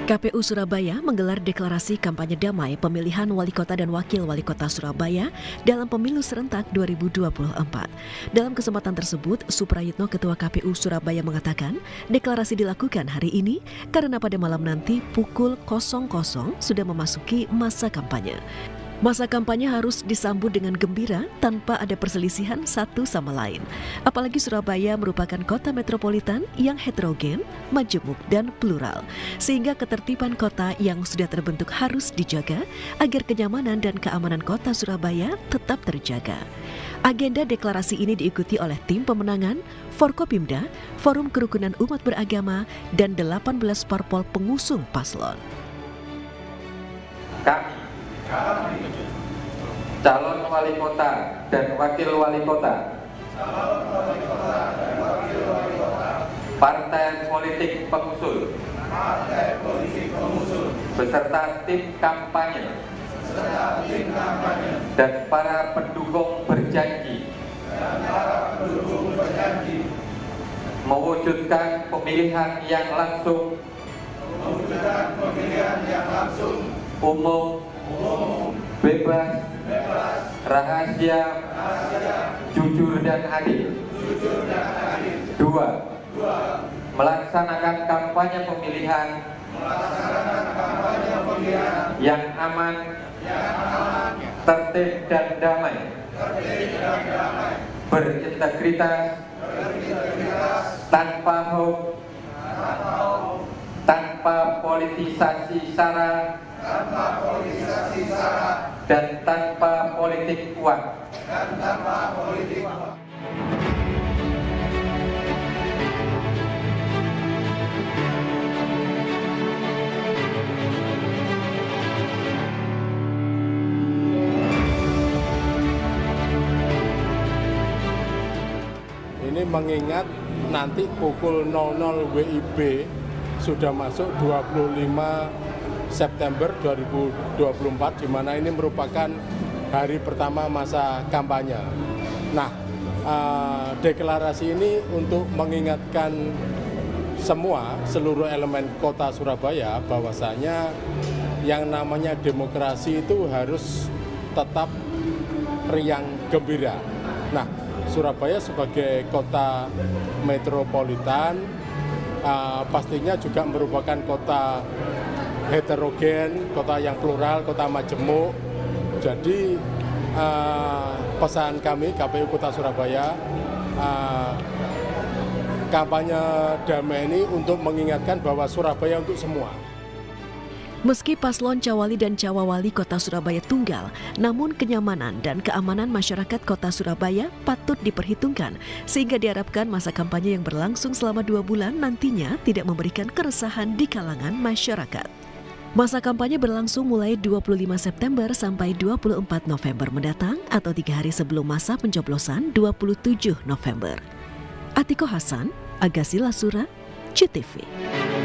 KPU Surabaya menggelar deklarasi kampanye damai pemilihan wali kota dan wakil wali kota Surabaya dalam pemilu serentak 2024. Dalam kesempatan tersebut, Suprayitno Ketua KPU Surabaya mengatakan deklarasi dilakukan hari ini karena pada malam nanti pukul 00 sudah memasuki masa kampanye. Masa kampanye harus disambut dengan gembira tanpa ada perselisihan satu sama lain. Apalagi Surabaya merupakan kota metropolitan yang heterogen, majemuk, dan plural. Sehingga ketertiban kota yang sudah terbentuk harus dijaga agar kenyamanan dan keamanan kota Surabaya tetap terjaga. Agenda deklarasi ini diikuti oleh tim pemenangan, Forkopimda, Forum Kerukunan Umat Beragama, dan 18 parpol pengusung paslon. Calon wali kota dan wakil wali kota, partai politik pengusung, beserta tim kampanye, dan para pendukung berjanji mewujudkan pemilihan yang langsung, umum, bebas, rahasia, jujur dan adil. 2. Melaksanakan kampanye pemilihan yang aman, tertib dan damai, berintegritas, tanpa hoax, tanpa politisasi sara, dan tanpa politik uang. Ini mengingat nanti pukul 00 WIB sudah masuk 25 September 2024, di mana ini merupakan hari pertama masa kampanye. Nah, deklarasi ini untuk mengingatkan seluruh elemen kota Surabaya bahwasanya yang namanya demokrasi itu harus tetap riang gembira. Nah, Surabaya sebagai kota metropolitan pastinya juga merupakan kota heterogen, kota yang plural, kota majemuk. Jadi pesan kami KPU Kota Surabaya, kampanye damai ini untuk mengingatkan bahwa Surabaya untuk semua. Meski paslon Cawali dan Cawawali Kota Surabaya tunggal, namun kenyamanan dan keamanan masyarakat Kota Surabaya patut diperhitungkan, sehingga diharapkan masa kampanye yang berlangsung selama 2 bulan nantinya tidak memberikan keresahan di kalangan masyarakat. Masa kampanye berlangsung mulai 25 September sampai 24 November mendatang atau 3 hari sebelum masa pencoblosan 27 November. Atiko Hasan, Agassi Lasura, CTV.